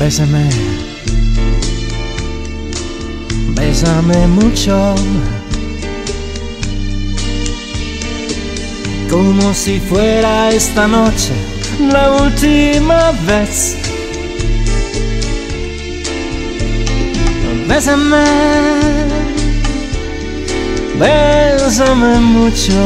Bésame, bésame mucho, como si fuera esta noche la última vez. Bésame, bésame mucho,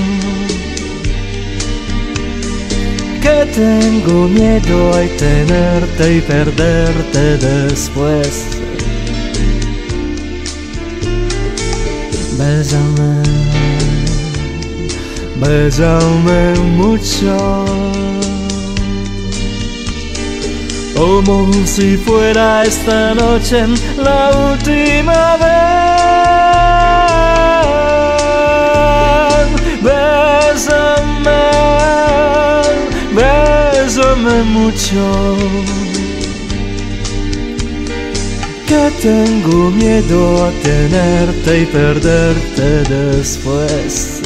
que tengo miedo a tenerte y perderte después. Bésame, bésame mucho, como si fuera esta noche la última vez. Bésame, bésame mucho, que tengo miedo a tenerte y perderte después.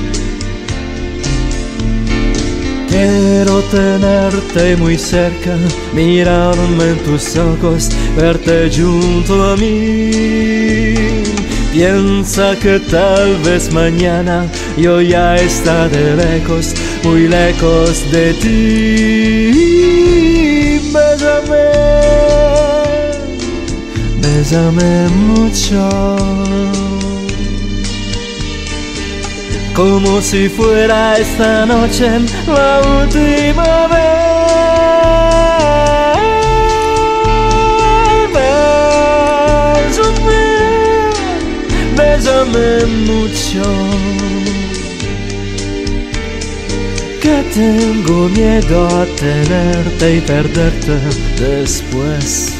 Quiero tenerte muy cerca, mirarme en tus ojos, verte junto a mí. Piensa que tal vez mañana yo ya estaré lejos, muy lejos de ti. Bésame, bésame mucho, como si fuera esta noche la última vez. Bésame, bésame mucho, que tengo miedo a tenerte y perderte después.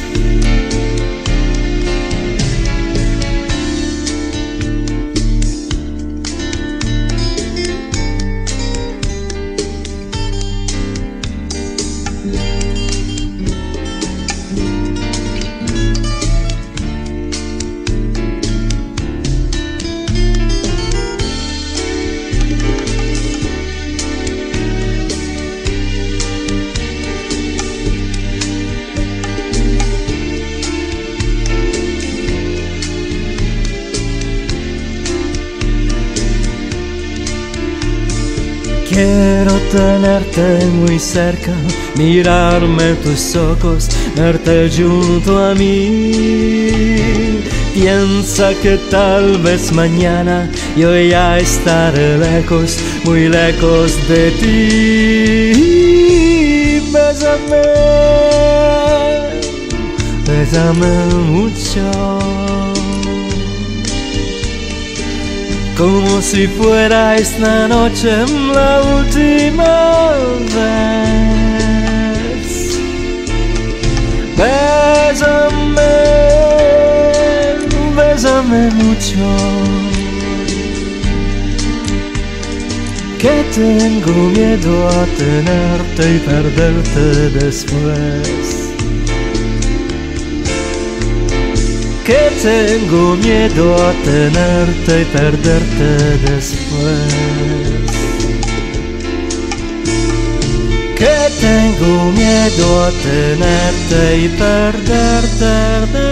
Quiero tenerte muy cerca, mirarme en tus ojos, verte junto a mí. Piensa que tal vez mañana yo ya estaré lejos, muy lejos de ti. Bésame, bésame mucho, como si fuera esta noche la última vez. Bésame, bésame mucho, que tengo miedo a tenerte y perderte después. Que tengo miedo a tenerte y perderte después. Que tengo miedo a tenerte y perderte después.